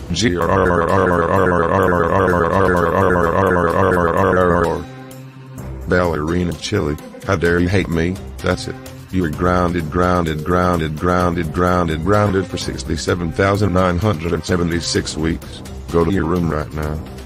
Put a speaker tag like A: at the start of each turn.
A: Ballerina Chilli, how dare you hate me? That's it. You are grounded for 67,976 weeks. Go to your room right now.